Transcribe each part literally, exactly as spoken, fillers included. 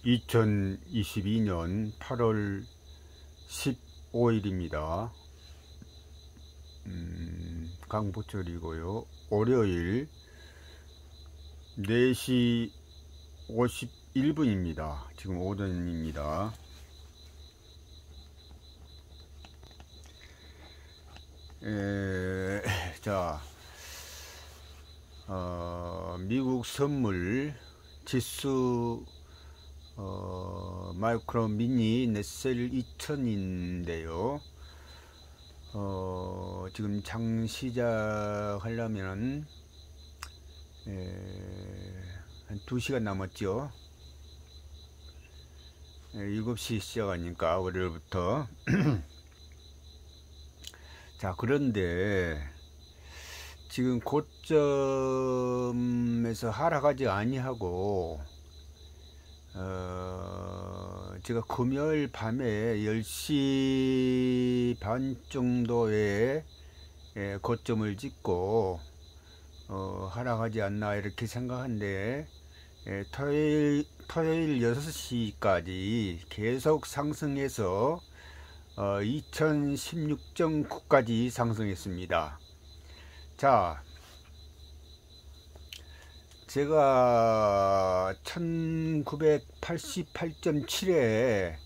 이천이십이 년 팔월 십오일입니다. 음, 강보철이고요. 월요일 네 시 오십일 분입니다. 지금 오전입니다. 에, 자, 어, 미국 선물 지수 어, 마이크로 미니 넷셀 이천인데요. 어, 지금 장 시작하려면 한 두 시간 남았죠. 에, 일곱 시 시작하니까 월요일부터. 자, 그런데 지금 고점에서 하락하지 아니하고 어, 제가 금요일 밤에 열 시 반 정도에 예, 고점을 찍고 어, 하락하지 않나 이렇게 생각하는데 예, 토요일, 토요일 여섯 시까지 계속 상승해서 어, 이천십육 점 구까지 상승했습니다. 자, 제가 천구백팔십팔 점 칠에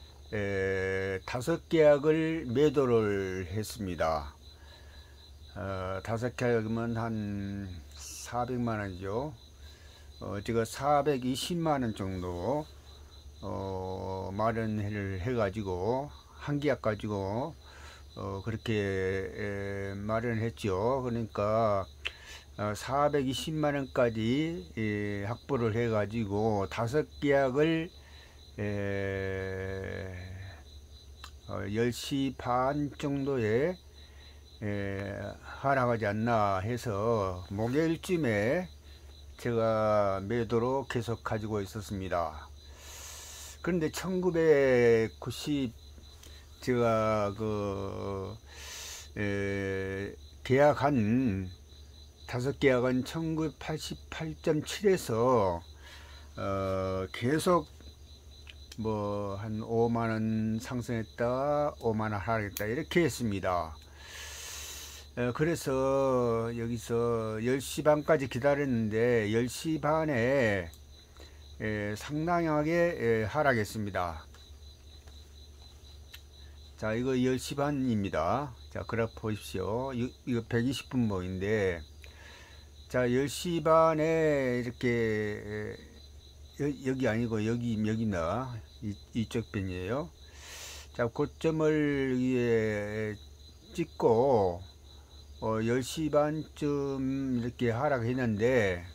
다섯 계약을 매도를 했습니다. 어, 다섯 계약이면 한 사백만 원이죠. 어, 제가 사백이십만 원 정도 어, 마련을 해가지고 한 계약 가지고 어, 그렇게 에, 마련했죠. 그러니까 어, 사백이십만 원까지 예, 확보를 해 가지고 다섯 계약을 에, 어, 열 시 반 정도에 에, 하락하지 않나 해서 목요일쯤에 제가 매도로 계속 가지고 있었습니다. 그런데 천구백구십 제가 그 에, 계약한 다섯 계약은 천구백팔십팔 점 칠에서 어, 계속 뭐 한 오만 원 상승했다 오만 원 하락했다 이렇게 했습니다. 어, 그래서 여기서 열 시 반까지 기다렸는데 열 시 반에 에, 상당하게 에, 하락했습니다. 자, 이거 열 시 반입니다. 자, 그래프 보십시오. 이, 이거 백이십 분목인데 자, 열 시 반에 이렇게 여, 여기 아니고 여기 여기나 이, 이쪽 편이에요. 자, 고점을 여기에 찍고 어, 열 시 반쯤 이렇게 하락했는데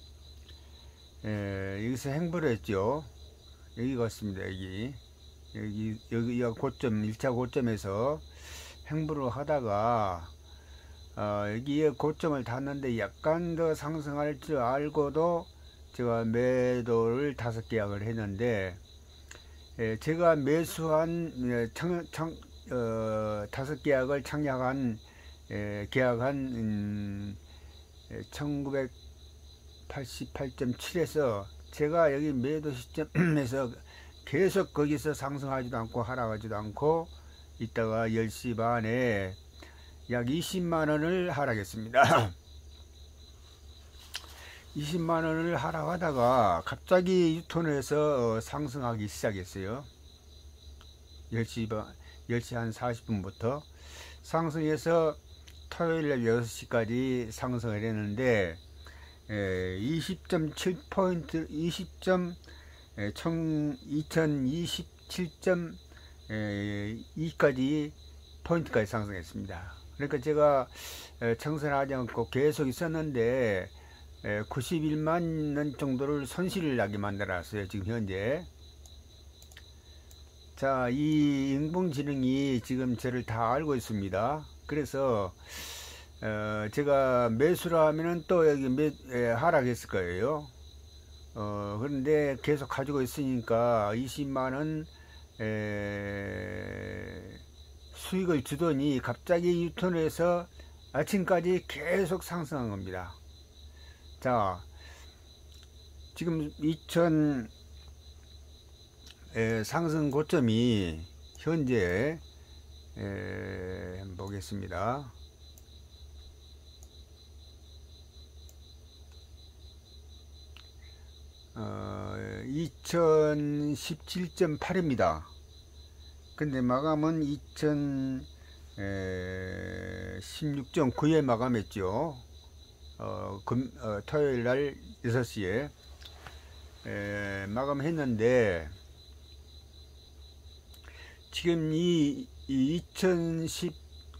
에, 여기서 행보를 했죠. 여기 같습니다. 여기 여기 여기가 고점 일 차 고점에서 행보를 하다가 어, 여기에 고점을 닿는데 약간 더 상승할 줄 알고도 제가 매도를 다섯 계약을 했는데 에, 제가 매수한 청, 청, 어, 다섯 계약을 청약한 에, 계약한 음, 천구백팔십팔 점 칠에서 제가 여기 매도 시점에서 계속 거기서 상승하지도 않고 하락하지도 않고 이따가 열 시 반에 약 이십만 원을 하락했습니다. 이십만 원을 하락하다가 갑자기 유턴해서 상승하기 시작했어요. 열 시 반, 열 시 한 사십 분부터 상승해서 토요일 여섯 시까지 상승을 했는데 이십 점 칠 포인트, 이십 점 이천이십칠 점 이까지 포인트까지 상승했습니다. 그러니까 제가 청산하지 않고 계속 있었는데 구십일만 원 정도를 손실을 나게 만들었어요. 지금 현재. 자, 이 인공지능이 지금 저를 다 알고 있습니다. 그래서 어, 제가 매수를 하면은 또 여기 매, 에, 하락했을 거예요. 어, 그런데 계속 가지고 있으니까 이십만 원 에, 수익을 주더니 갑자기 유턴해서 아침까지 계속 상승한 겁니다. 자, 지금 이천 에, 상승 고점이 현재 에, 한번 보겠습니다. 어, 이천십칠 점 팔입니다. 근데 마감은 이천십육 점 구에 마감했죠. 어, 금, 어, 토요일 날 여섯 시에 에, 마감했는데, 지금 이, 이 이천십,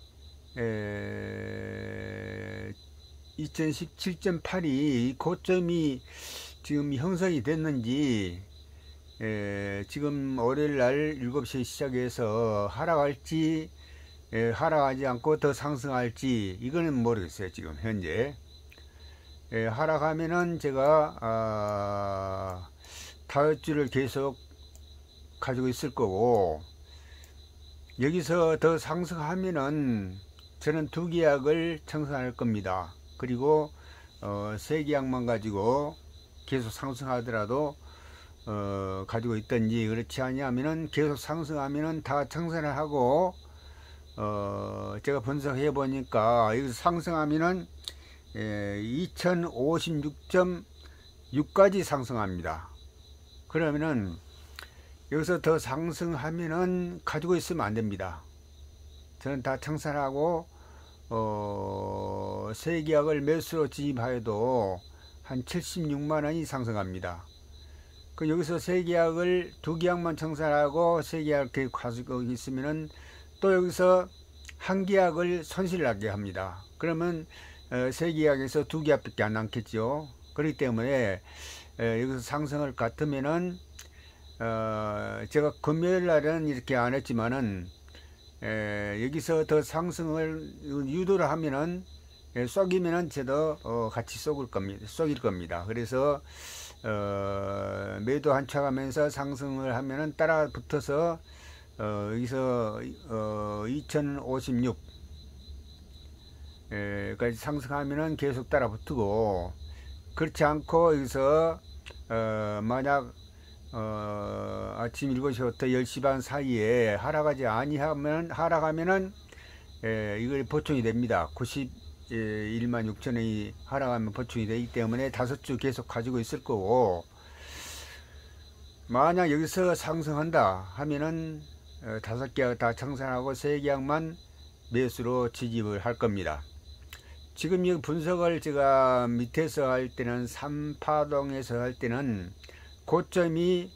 에, 이천십칠 점 팔이 고점이 지금 형성이 됐는지, 에, 지금 월요일 날 일곱 시에 시작해서 하락할지, 에, 하락하지 않고 더 상승할지, 이거는 모르겠어요, 지금 현재. 에, 하락하면은 제가, 아, 다혈주를 계속 가지고 있을 거고, 여기서 더 상승하면은 저는 두 계약을 청산할 겁니다. 그리고, 어, 세 계약만 가지고 계속 상승하더라도 어, 가지고 있든지, 그렇지 아니하면은 계속 상승하면은 다 청산을 하고, 어, 제가 분석해 보니까 여기서 상승하면은 에, 이천오십육 점 육까지 상승합니다. 그러면은 여기서 더 상승하면은 가지고 있으면 안 됩니다. 저는 다 청산하고 어, 세 계약을 매수로 진입하여도 한 칠십육만 원이 상승합니다. 그 여기서 세 계약을 두 계약만 청산하고 세 계약 계획 가지고 있으면은 또 여기서 한 계약을 손실 나게 합니다. 그러면 어, 세 계약에서 두 계약밖에 안 남겠죠. 그렇기 때문에 에, 여기서 상승을 같으면은 어, 제가 금요일 날은 이렇게 안 했지만은 에, 여기서 더 상승을 유도를 하면은 에, 쏘기면은 저도 어, 같이 쏘길 겁니다. 쏘길 겁니다. 그래서 어, 매도 한착하면서 상승을 하면은 따라 붙어서 어, 여기서 어, 이천오십육 에, 까지 상승하면은 계속 따라 붙고, 그렇지 않고 여기서 어, 만약 어, 아침 일곱 시부터 열 시 반 사이에 하락하지 아니하면 하락하면은 에, 이걸 보충이 됩니다. 구십일만 육천 원이 하락하면 보충이 되기 때문에 다섯 주 계속 가지고 있을 거고, 만약 여기서 상승한다 하면은 어, 다섯 계약 다 청산하고 세 계약만 매수로 지집을 할 겁니다. 지금 이 분석을 제가 밑에서 할 때는 삼파동에서 할 때는 고점이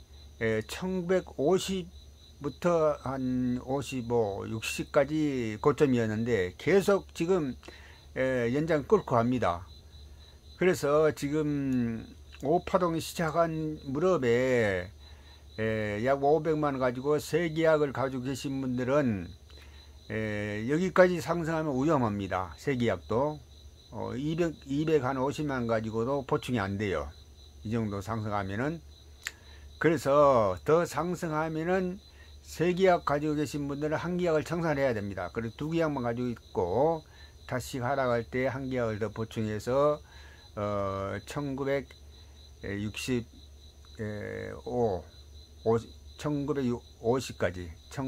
천구백오십부터 한 오십오, 육십까지 고점이었는데 계속 지금 연장 끌고 갑니다. 그래서 지금 오파동이 시작한 무렵에 약 오백만 원 가지고 세 계약을 가지고 계신 분들은 여기까지 상승하면 위험합니다. 세 계약도 어, 이백, 이백오십만 원 가지고도 보충이 안 돼요. 이 정도 상승하면은. 그래서 더 상승하면은 세 계약 가지고 계신 분들은 한 계약을 청산해야 됩니다. 그리고 두 계약만 가지고 있고 다시 하락할 때 한 계약을 더 보충해서 어, 천구백육십오, 천구백오십까지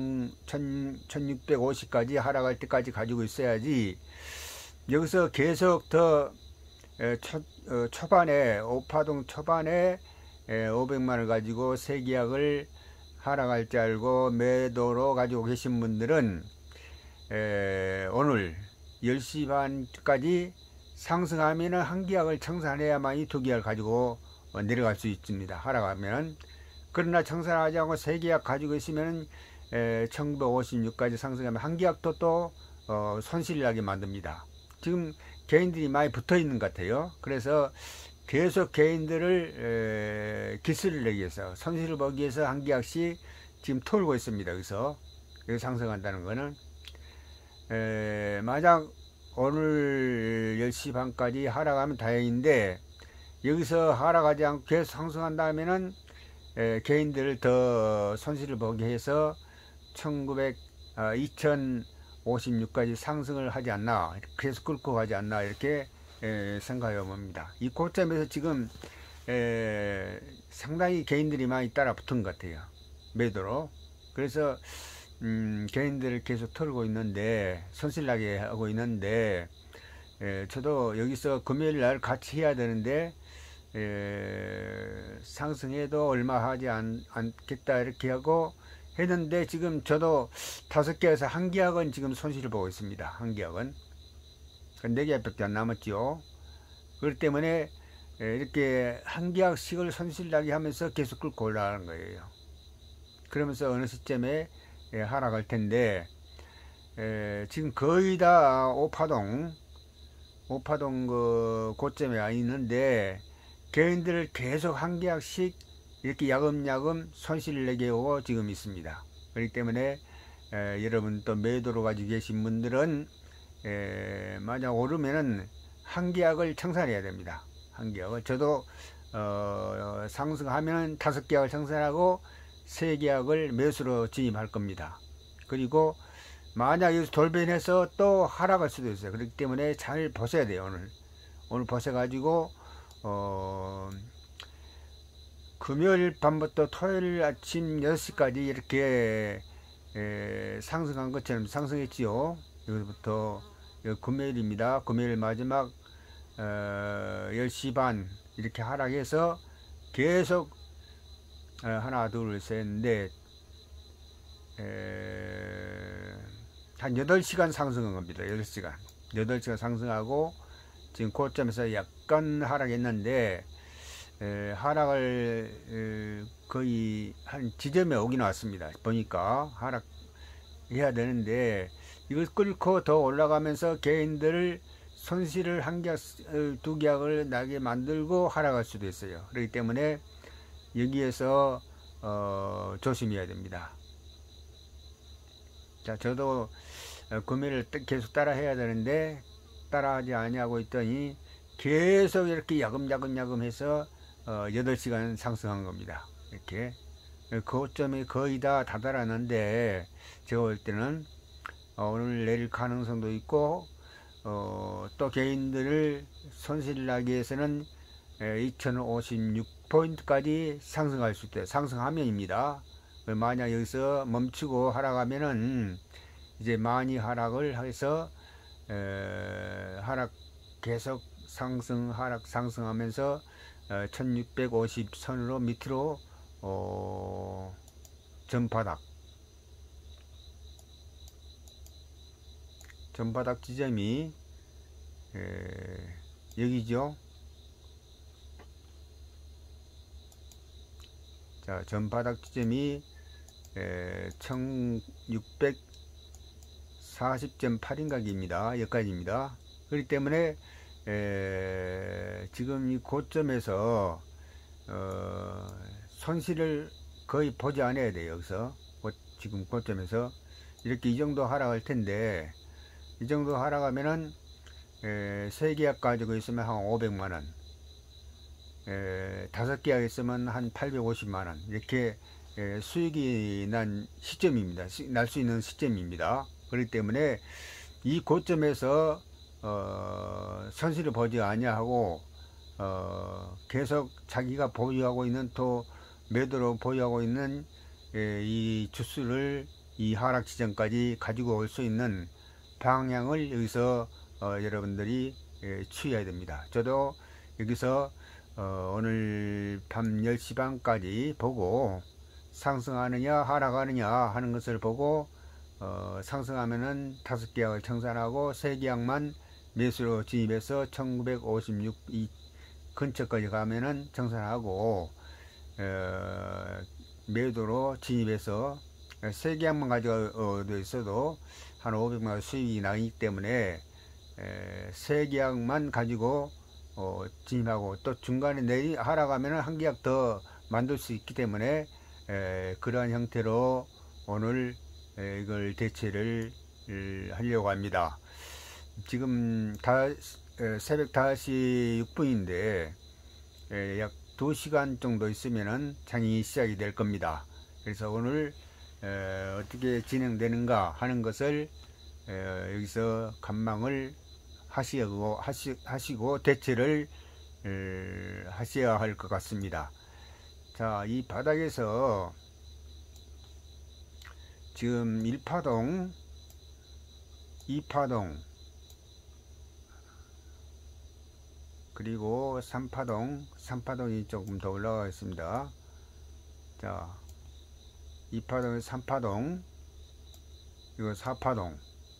천육백오십까지 하락할 때까지 가지고 있어야지, 여기서 계속 더 초, 어, 초반에 오파동 초반에 오백만 원을 가지고 세 계약을 하락할 줄 알고 매도로 가지고 계신 분들은 에, 오늘 열 시 반까지 상승하면 한 계약을 청산해야만이 두 계약을 가지고 내려갈 수 있습니다. 하락하면. 그러나 청산하지 않고 세 계약 가지고 있으면 천구백오십육까지 상승하면 한 계약도 또 어, 손실을 나게 만듭니다. 지금 개인들이 많이 붙어 있는 것 같아요. 그래서 계속 개인들을 에, 기술을 내기 위해서, 손실을 보기 위해서 한 계약씩 지금 털고 있습니다. 여기서 여기 상승한다는 거는 에, 만약 오늘 열 시 반까지 하락하면 다행인데, 여기서 하락하지 않고 계속 상승한다면은 에, 개인들을 더 손실을 보게 해서 천구백, 아, 이천오십육까지 상승을 하지 않나, 계속 끌고 가지 않나, 이렇게 에, 생각해 봅니다. 이 고점에서 지금 에, 상당히 개인들이 많이 따라 붙은 것 같아요. 매도로. 그래서 음, 개인들을 계속 털고 있는데, 손실나게 하고 있는데, 에, 저도 여기서 금요일 날 같이 해야 되는데, 에, 상승해도 얼마 하지 않, 않겠다 이렇게 하고 했는데, 지금 저도 다섯 개에서 한 계약은 지금 손실을 보고 있습니다. 한 계약은 네 계약밖에 안 남았죠. 그렇기 때문에 에, 이렇게 한 계약씩을 손실나게 하면서 계속 끌고 올라가는 거예요. 그러면서 어느 시점에 에, 하락할 텐데, 에, 지금 거의 다 오파동 오파동 그 고점에 와 있는데, 개인들을 계속 한 계약씩 이렇게 야금야금 손실을 내게 오고 지금 있습니다. 그렇기 때문에 에, 여러분 또 매도로 가지고 계신 분들은 에, 만약 오르면은 한 계약을 청산해야 됩니다. 한 계약을. 저도 어, 상승하면 다섯 계약을 청산하고 세 계약을 매수로 진입할 겁니다. 그리고 만약 여기서 돌변해서 또 하락할 수도 있어요. 그렇기 때문에 잘 보셔야 돼요. 오늘 오늘 보셔가지고 어, 금요일 밤부터 토요일 아침 여섯 시까지 이렇게 에, 상승한 것처럼 상승했지요. 여기서부터 금요일입니다. 금요일 마지막 어, 열 시 반 이렇게 하락해서 계속 어, 하나 둘 셋 넷 한 여덟 시간 상승한 겁니다. 여덟 시간 여덟 시간 상승하고 지금 고점에서 약간 하락했는데, 에, 하락을 에, 거의 한 지점에 오긴 왔습니다. 보니까 하락해야 되는데, 이걸 끌고 더 올라가면서 개인들을 손실을 한 계약, 두 계약을 나게 만들고 하락할 수도 있어요. 그렇기 때문에 여기에서 어, 조심해야 됩니다. 자, 저도 금요일을 계속 따라 해야 되는데 따라하지 아니하고 있더니 계속 이렇게 야금야금야금 해서 어, 여덟 시간 상승한 겁니다. 이렇게 고점이 거의 다 다다랐는데, 제가 볼 때는 어, 오늘 내릴 가능성도 있고, 어, 또 개인들을 손실 나기 위해서는 이천오십육 포인트까지 상승할 수 있다. 상승하면입니다. 만약 여기서 멈추고 하락하면은 이제 많이 하락을 해서 에, 하락 계속 상승 하락 상승하면서 어, 천육백오십 선으로 밑으로 어, 전바닥 전바닥 지점이 에, 여기죠. 자, 전바닥 지점이 천육백사십 점 팔인각입니다. 여기까지입니다. 그렇기 때문에 에, 지금 이 고점에서 어, 손실을 거의 보지 않아야 돼요. 여기서 고, 지금 고점에서 이렇게 이 정도 하락할 텐데, 이 정도 하락하면은 에, 세 계약 가지고 있으면 한 오백만 원, 에, 다섯 계약 있으면 한 팔백오십만 원, 이렇게 에, 수익이 난 시점입니다. 날 수 있는 시점입니다. 그렇기 때문에 이 고점에서 어, 손실을 보지 아니하고 어, 계속 자기가 보유하고 있는 또 매도로 보유하고 있는 에, 이 주수를 이 하락 지점까지 가지고 올 수 있는 방향을 여기서 어, 여러분들이 에, 취해야 됩니다. 저도 여기서 어, 오늘 밤 열 시 반까지 보고 상승하느냐 하락하느냐 하는 것을 보고 어, 상승하면은 다섯 계약을 청산하고 세 계약만 매수로 진입해서 천구백오십육 이 근처까지 가면은 청산하고 어, 매도로 진입해서 세 계약만 가지고 있어도 한 오백만 원 수익이 나기 때문에 에, 세 계약만 가지고 어, 진입하고 또 중간에 내리 하락하면 한 계약 더 만들 수 있기 때문에 에, 그러한 형태로 오늘 에, 이걸 대체를 하려고 합니다. 지금 다, 에, 새벽 다섯 시 육 분인데 에, 약 두 시간 정도 있으면은 장이 시작이 될 겁니다. 그래서 오늘 에, 어떻게 진행되는가 하는 것을 에, 여기서 관망을 하시고, 하시, 하시고 대처를 에, 하셔야 할 것 같습니다. 자, 이 바닥에서 지금 일 파동, 이 파동, 그리고 삼 파동, 삼 파동이 조금 더 올라가 있습니다. 자, 이 파동, 삼 파동, 이거 사 파동,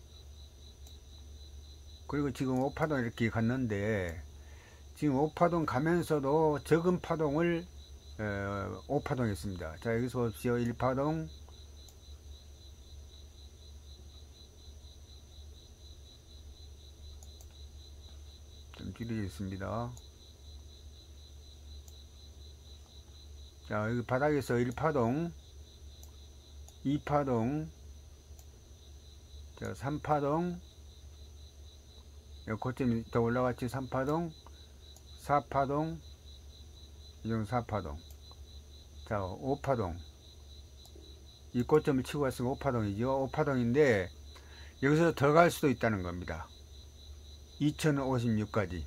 그리고 지금 오 파동 이렇게 갔는데, 지금 오 파동 가면서도 적은 파동을 어, 오 파동 했습니다. 자, 여기서 보십시오. 일 파동, 좀 줄이겠습니다. 자, 여기 바닥에서 일 파동, 이 파동, 자, 삼 파동, 여기 고점이 더 올라갔지. 삼 파동, 사 파동, 이정 사 파동, 자, 오 파동, 이 고점을 치고 갔으면 오 파동이죠. 오 파동인데 여기서 더 갈 수도 있다는 겁니다. 이천오십육까지.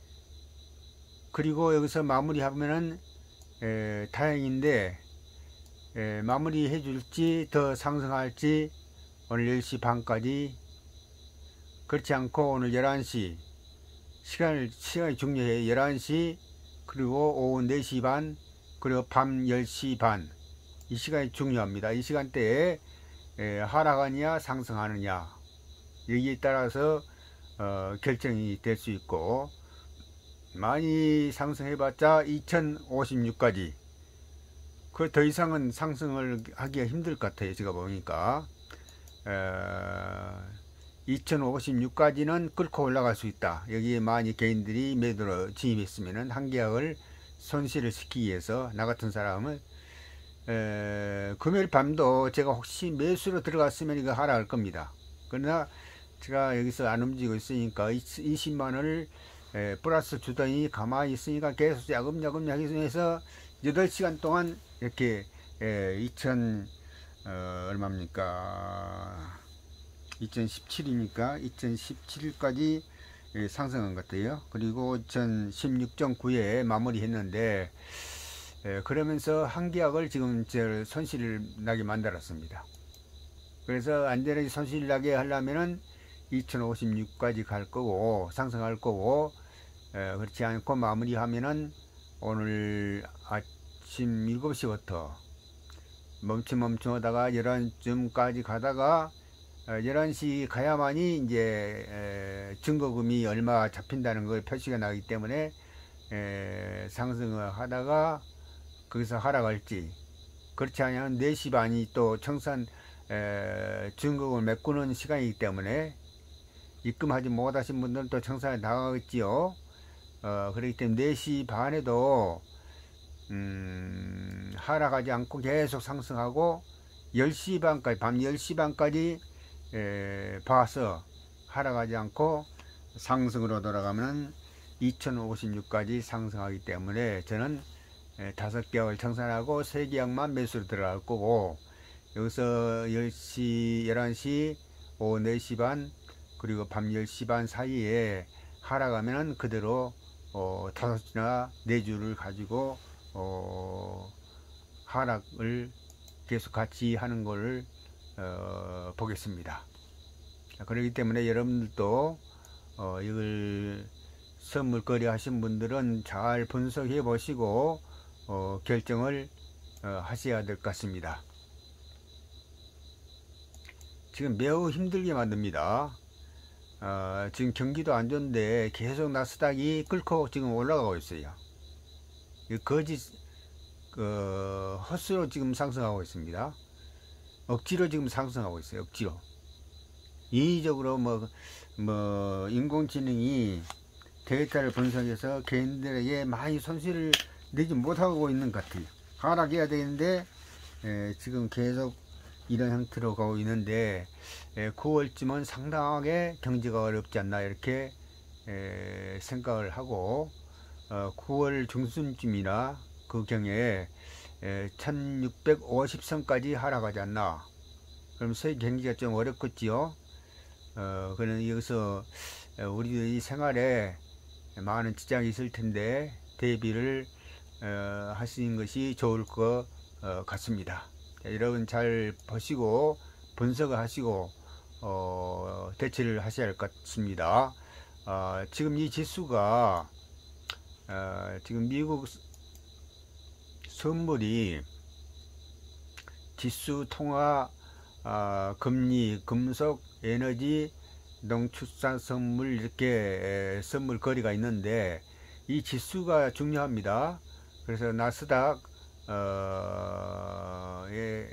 그리고 여기서 마무리하면은 에, 다행인데, 에, 마무리 해줄지 더 상승할지 오늘 열 시 반까지, 그렇지 않고 오늘 열한 시, 시간을, 시간이 중요해요. 열한 시, 그리고 오후 네 시 반, 그리고 밤 열 시 반, 이 시간이 중요합니다. 이 시간대에 에, 하락하느냐 상승하느냐, 여기에 따라서 어, 결정이 될 수 있고, 많이 상승해봤자 이천오십육까지, 그 더 이상은 상승을 하기가 힘들 것 같아요. 제가 보니까 어, 이천오십육까지는 끌고 올라갈 수 있다. 여기에 많이 개인들이 매도로 진입했으면 한 계약을 손실을 시키기 위해서 나 같은 사람을 에, 금요일 밤도 제가 혹시 매수로 들어갔으면 이거 하락할 겁니다. 그러나 제가 여기서 안 움직이고 있으니까 이십만 원을 에, 플러스 주더니 가만히 있으니까 계속 야금야금 야금해서 여덟 시간 동안 이렇게 에, 이천 어, 얼마입니까? 이천십칠이니까 이천십칠까지 상승한 것 같아요. 그리고 이천십육 점 구에 마무리했는데, 에, 그러면서 한 계약을 지금 저 손실을 나게 만들었습니다. 그래서 안전하게 손실 나게 하려면은 이천오십육까지 갈 거고 상승할 거고, 에, 그렇지 않고 마무리하면은 오늘 아침 일곱 시부터 멈춤 멈춤 하다가 열한 시쯤까지 가다가 열한 시 가야만이 이제 에, 증거금이 얼마 잡힌다는 걸 표시가 나기 때문에 에, 상승을 하다가 거기서 하락할지, 그렇지 않으면 네 시 반이 또 청산 에, 증거금을 메꾸는 시간이기 때문에 입금하지 못하신 분들은 또 청산에 나가겠지요. 어, 그렇기 때문에 네 시 반에도 음, 하락하지 않고 계속 상승하고 열 시 반까지, 밤 열 시 반까지 에, 봐서 하락하지 않고 상승으로 돌아가면 이천오십육까지 상승하기 때문에 저는 다섯 계약을 청산하고 세 계약만 매수로 들어갈 거고, 여기서 열 시, 열한 시, 오후 네 시 반, 그리고 밤 열 시 반 사이에 하락하면 그대로 어, 다섯 주나 네 주를 가지고 어, 하락을 계속 같이 하는 것을 어, 보겠습니다. 그렇기 때문에 여러분들도 어, 이걸 선물 거래 하신 분들은 잘 분석해 보시고 어, 결정을 어, 하셔야 될 것 같습니다. 지금 매우 힘들게 만듭니다. 어, 지금 경기도 안 좋은데 계속 나스닥이 끓고 지금 올라가고 있어요. 거짓 어, 헛수로 지금 상승하고 있습니다. 억지로 지금 상승하고 있어요. 억지로. 인위적으로 뭐, 뭐 인공지능이 데이터를 분석해서 개인들에게 많이 손실을 내지 못하고 있는 것 같아요. 하락해야 되는데 에, 지금 계속 이런 형태로 가고 있는데, 에, 구월쯤은 상당하게 경제가 어렵지 않나 이렇게 에, 생각을 하고, 어, 구월 중순쯤이나 그 경에 에, 천육백오십 선까지 하락하지 않나. 그럼 세계 경기가 좀 어렵겠지요. 어, 그는 여기서 우리들이 생활에 많은 지장이 있을 텐데 대비를 어, 하시는 것이 좋을 것 어, 같습니다. 자, 여러분 잘 보시고 분석을 하시고 어, 대처를 하셔야 할 것 같습니다. 어, 지금 이 지수가 어, 지금 미국 선물이 지수, 통화, 어, 금리, 금속, 에너지, 농축산 선물 이렇게 선물 거래가 있는데 이 지수가 중요합니다. 그래서 나스닥 어, 예,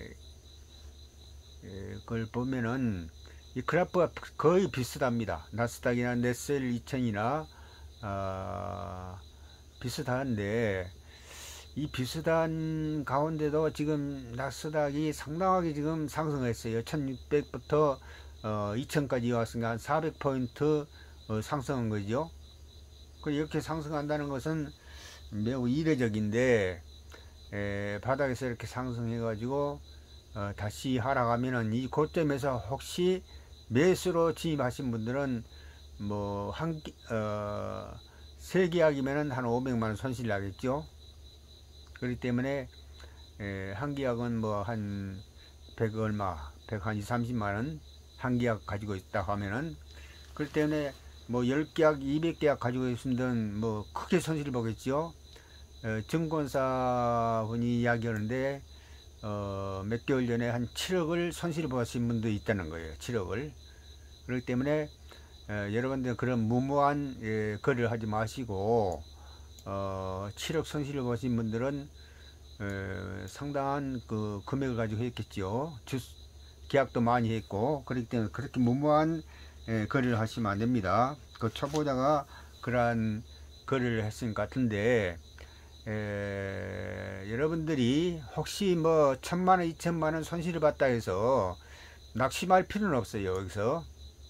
예, 그걸 보면은 이 그래프가 거의 비슷합니다. 나스닥이나 네셀 이천이나 어, 비슷한데 이 비슷한 가운데도 지금 나스닥이 상당하게 지금 상승했어요. 천육백부터 어, 이천까지 왔으니까 한 사백 포인트 어, 상승한 거죠. 이렇게 상승한다는 것은 매우 이례적인데 에, 바닥에서 이렇게 상승해 가지고 어, 다시 하락하면은 이 고점에서 혹시 매수로 진입하신 분들은 뭐 한 어, 세 계약이면은 한 오백만 원 손실 나겠죠. 그렇기 때문에 에, 한 계약은 뭐 한 백 얼마, 백이십, 삼십만 원 한 계약 가지고 있다 하면은 그렇기 때문에 뭐 열 계약, 이백 계약 가지고 있으면 뭐 크게 손실을 보겠죠. 어, 증권사 분이 이야기하는데 어, 몇 개월 전에 한 칠억을 손실을 보신 분도 있다는 거예요. 칠억을. 그렇기 때문에 어, 여러분들 그런 무모한 예, 거래를 하지 마시고 어, 칠억 손실을 보신 분들은 어, 상당한 그 금액을 가지고 했겠죠. 주, 계약도 많이 했고 그렇기 때문에 그렇게 무모한 예, 거래를 하시면 안 됩니다. 그 초보자가 그러한 거래를 했을 것 같은데 에, 여러분들이 혹시 뭐 천만 원, 이천만 원 손실을 봤다 해서 낙심할 필요는 없어요. 여기서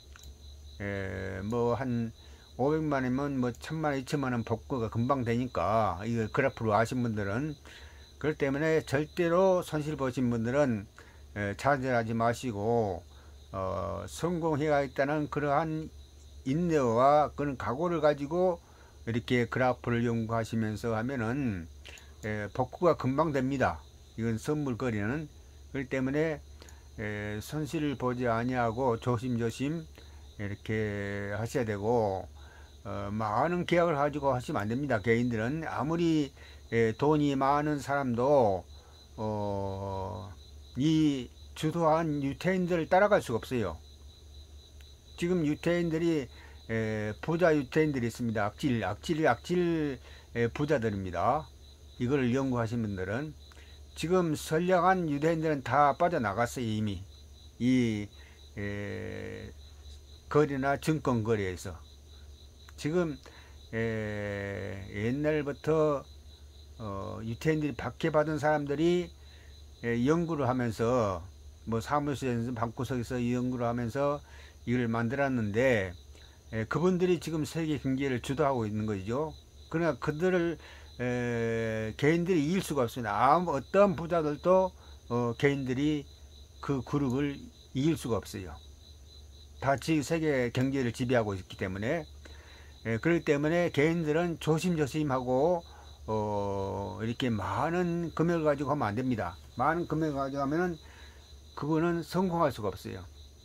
뭐 한 오백만 원이면 뭐 천만 원, 이천만 원 복구가 금방 되니까 이거 그래프로 아신 분들은 그렇기 때문에 절대로 손실 보신 분들은 에, 좌절하지 마시고 어, 성공해야겠다는 그러한 인내와 그런 각오를 가지고 이렇게 그래프를 연구하시면서 하면은 에, 복구가 금방 됩니다. 이건 선물거리는. 그렇기 때문에 에, 손실을 보지 아니하고 조심조심 이렇게 하셔야 되고 어, 많은 계약을 가지고 하시면 안 됩니다. 개인들은 아무리 에, 돈이 많은 사람도 어, 이 주도한 유태인들을 따라갈 수가 없어요. 지금 유태인들이 에, 부자 유태인들이 있습니다. 악질, 악질, 악질 에, 부자들입니다. 이걸 연구하신 분들은 지금 선량한 유대인들은 다 빠져나갔어요. 이미 이 에, 거래나 증권 거래에서 지금 에, 옛날부터 어, 유태인들이 박해받은 사람들이 에, 연구를 하면서 뭐 사무실에서 방구석에서 연구를 하면서 이걸 만들었는데 에, 그분들이 지금 세계 경제를 주도하고 있는 거죠. 그러나 그들을 에, 개인들이 이길 수가 없습니다. 아무 어떤 부자들도 어, 개인들이 그 그룹을 이길 수가 없어요. 다 지금 세계 경제를 지배하고 있기 때문에 에, 그렇기 때문에 개인들은 조심조심하고 어, 이렇게 많은 금액을 가지고 하면 안 됩니다. 많은 금액을 가지고 하면은 그거는 성공할 수가 없어요.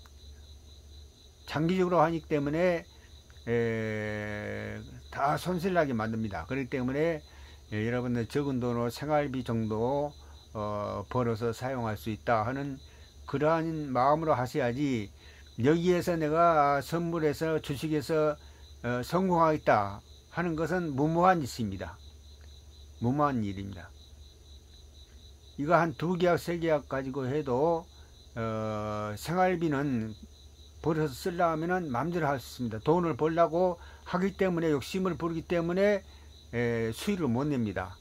장기적으로 하기 때문에 에, 다 손실나게 만듭니다. 그렇기 때문에 예, 여러분들 적은 돈으로 생활비 정도 어, 벌어서 사용할 수 있다 하는 그러한 마음으로 하셔야지 여기에서 내가 선물에서 주식에서 어, 성공하겠다 하는 것은 무모한 짓입니다. 무모한 일입니다. 이거 한 두 계약 세 계약 가지고 해도 어, 생활비는 벌어서 쓰려면 마음대로 할 수 있습니다. 돈을 벌려고 하기 때문에 욕심을 부리기 때문에 에, 수익을 못 냅니다.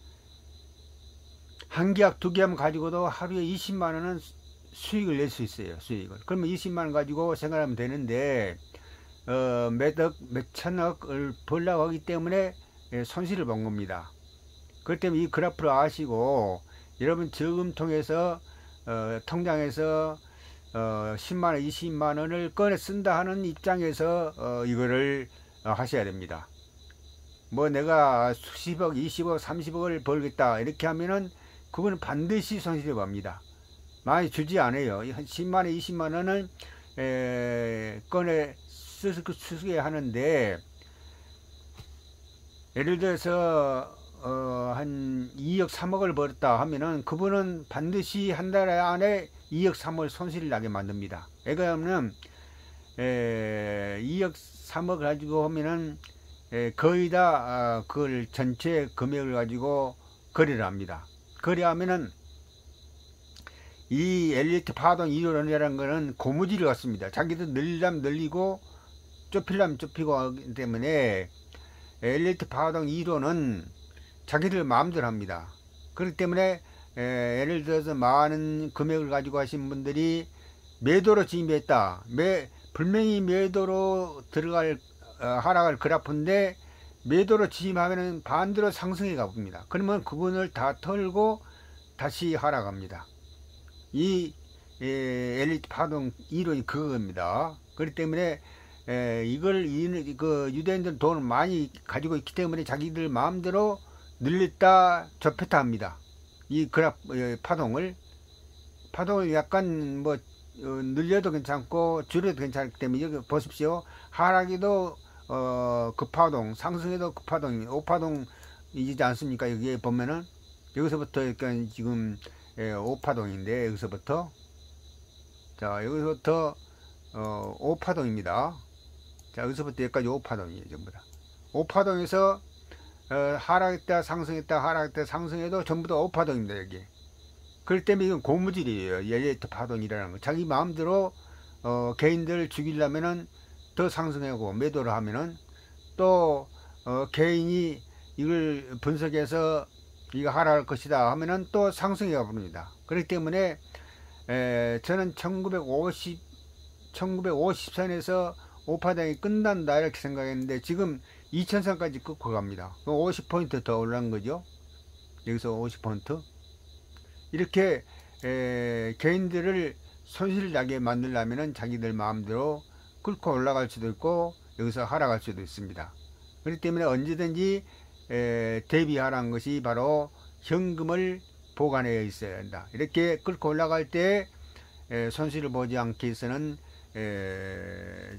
한 계약 두 계약 가지고도 하루에 이십만 원은 수익을 낼 수 있어요. 수익을. 그러면 이십만 원 가지고 생활하면 되는데 어, 몇억 몇천억을 벌려고 하기 때문에 에, 손실을 본 겁니다. 그렇기 때문에 이 그래프를 아시고 여러분 저금통에서 어, 통장에서 어, 십만 원, 이십만 원을 꺼내 쓴다 하는 입장에서 어, 이거를 어, 하셔야 됩니다. 뭐 내가 수십억, 이십억, 삼십억을 벌겠다 이렇게 하면은 그거는 반드시 손실을 봅니다. 많이 주지 않아요. 한 십만 원, 이십만 원을 에, 꺼내 쓰게 하는데, 예를 들어서 어, 한 이억 삼억을 벌었다 하면은 그분은 반드시 한 달 안에 이억 삼억을 손실을 나게 만듭니다. 왜냐하면 이억 삼억을 가지고 하면은 에, 거의 다 어, 그걸 전체 금액을 가지고 거래를 합니다. 거래하면은 이 엘리트 파동 이론이라는 거는 고무줄 같습니다. 자기도 늘려면 늘리고 좁히려면 좁히고 하기 때문에 엘리트 파동 이론은 자기들 마음대로 합니다. 그렇기 때문에 에, 예를 들어서 많은 금액을 가지고 하신 분들이 매도로 진입했다. 매, 분명히 매도로 들어갈 어, 하락할 그래프인데 매도로 진입하면 반대로 상승해 가봅니다. 그러면 그분을 다 털고 다시 하락합니다. 이 에, 엘리트 파동 이론이 그겁니다. 그렇기 때문에 에, 이걸 이, 그 유대인들 돈을 많이 가지고 있기 때문에 자기들 마음대로 늘렸다 접혔다 합니다. 이 그래프 에, 파동을 파동을 약간 뭐 어, 늘려도 괜찮고 줄여도 괜찮기 때문에 여기 보십시오. 하락에도 어, 급파동, 상승에도 급파동, 오파동이지 않습니까? 여기에 보면은 여기서부터 그러니까 지금 예, 오파동인데 여기서부터 자 여기서부터 어, 오파동입니다. 자 여기서부터 여기까지 오파동이에요. 전부 다 오파동에서 어, 하락했다 상승했다 하락했다 상승해도 전부 다 오파동입니다. 여기. 그렇기 때문에 이건 고무줄이에요. 엘리트 파동이라는 거. 자기 마음대로 어, 개인들을 죽이려면은 더 상승하고 매도를 하면은 또 어, 개인이 이걸 분석해서 이거 하락할 것이다 하면은 또 상승해 가봅니다. 그렇기 때문에 에, 저는 천구백오십, 천구백오십 선에서 오파동이 끝난다 이렇게 생각했는데 지금 이천 선까지 끊고 갑니다. 오십 포인트 더 올라간 거죠. 여기서 오십 포인트. 이렇게 에, 개인들을 손실 나게 만들려면 자기들 마음대로 끌고 올라갈 수도 있고 여기서 하락할 수도 있습니다. 그렇기 때문에 언제든지 에, 대비하라는 것이 바로 현금을 보관해 있어야 한다. 이렇게 끌고 올라갈 때 에, 손실을 보지 않기 위해서는 에,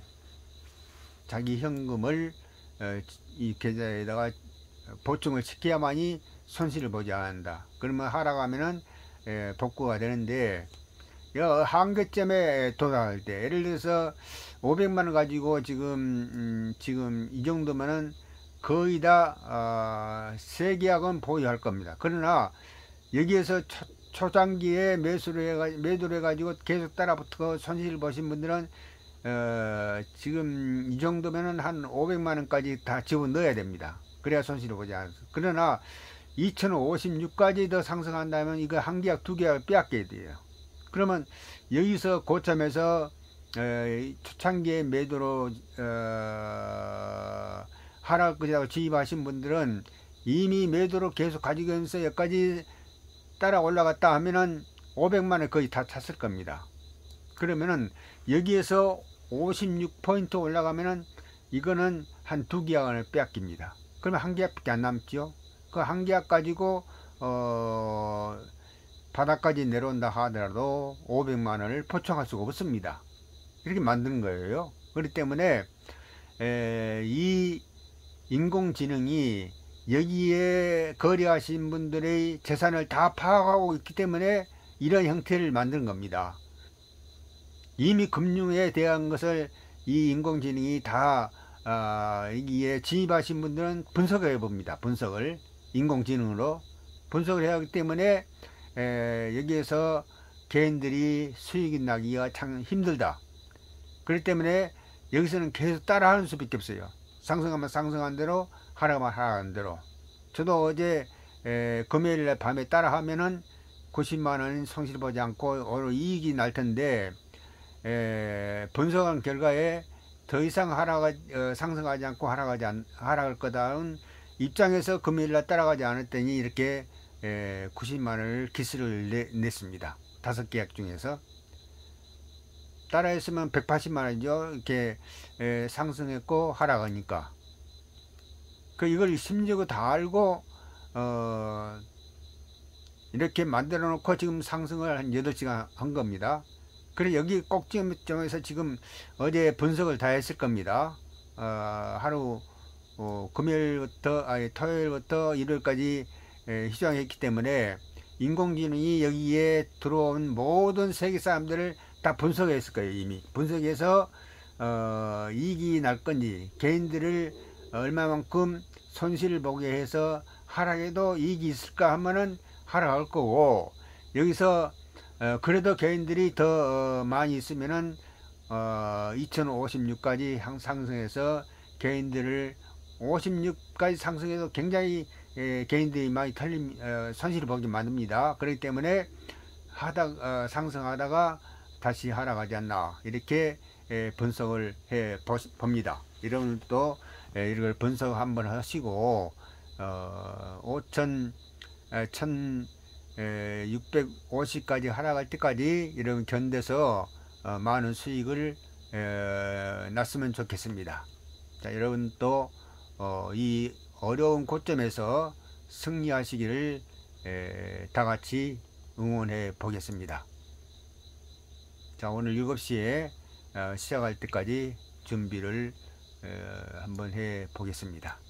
자기 현금을 에, 이 계좌에다가 보충을 시켜야만이 손실을 보지 않는다. 그러면 하락하면은 에, 복구가 되는데 한계점에 도달할 때 예를 들어서 오백만 원 가지고 지금 음, 지금 이 정도면은 거의 다 어, 세 계약은 보유할 겁니다. 그러나 여기에서 초, 초장기에 매수를 해 매도를 해가지고 계속 따라붙고 손실을 보신 분들은 어, 지금 이 정도면은 한 오백만 원까지 다 집어넣어야 됩니다. 그래야 손실을 보지 않습니다. 그러나 이천오십육까지 더 상승한다면 이거 한 계약 두 계약을 빼앗겨야 돼요. 그러면 여기서 고점에서 에, 초창기에 매도로 어, 하락 것이라고 진입하신 분들은 이미 매도로 계속 가지고 있어서 여기까지 따라 올라갔다 하면은 오백만 원 거의 다 찼을 겁니다. 그러면은 여기에서 오십육 포인트 올라가면은 이거는 한 두 계약을 빼앗깁니다. 그러면 한 계약밖에 안 남죠. 그 한 계약 가지고 어, 바닥까지 내려온다 하더라도 오백만 원을 포착할 수가 없습니다. 이렇게 만드는 거예요. 그렇기 때문에 에, 이 인공지능이 여기에 거래하신 분들의 재산을 다 파악하고 있기 때문에 이런 형태를 만드는 겁니다. 이미 금융에 대한 것을 이 인공지능이 다 아, 여기에 진입하신 분들은 분석을 해봅니다. 분석을 인공지능으로 분석을 해야 하기 때문에 에, 여기에서 개인들이 수익이 나기가 참 힘들다. 그렇기 때문에 여기서는 계속 따라하는 수밖에 없어요. 상승하면 상승한 대로 하락하면 하락한 대로. 저도 어제 에, 금요일날 밤에 따라하면은 구십만 원 손실 보지 않고 오늘 이익이 날 텐데 에, 분석한 결과에 더 이상 하락 어, 상승하지 않고 하락하지 않, 하락할 거다는 입장에서 금요일날 따라가지 않았더니 이렇게 에, 구십만 원을 기스를 내, 냈습니다. 다섯 계약 중에서 따라했으면 백팔십만 원이죠. 이렇게 에, 상승했고 하락하니까 그 이걸 심지어 다 알고 어, 이렇게 만들어 놓고 지금 상승을 한 여덟 시간 한 겁니다. 그래 여기 꼭지점에서 지금 어제 분석을 다 했을 겁니다. 어, 하루 어, 금요일부터 아니 토요일부터 일요일까지 에, 휴장했기 때문에 인공지능이 여기에 들어온 모든 세계 사람들을 다 분석했을 거예요. 이미 분석해서 어, 이익이 날 건지 개인들을 얼마만큼 손실을 보게 해서 하락에도 이익이 있을까 하면은 하락할 거고, 여기서 어, 그래도 개인들이 더 어, 많이 있으면은 어, 이천오십육까지 상승해서 개인들을 오십육까지 상승해서 굉장히 에, 개인들이 많이 털림 어, 손실을 보게 만듭니다. 그렇기 때문에 하다 어, 상승하다가 다시 하락하지 않나 이렇게 에, 분석을 해 보, 봅니다. 여러분도 이걸 분석 한번 하시고 어, 오천 천육백오십까지 하락할 때까지 여러분 견뎌서 어, 많은 수익을 에, 났으면 좋겠습니다. 자, 여러분 또 어, 이 어려운 고점에서 승리하시기를 에, 다 같이 응원해 보겠습니다. 자, 오늘 일곱 시에 어, 시작할 때까지 준비를 어, 한번 해 보겠습니다.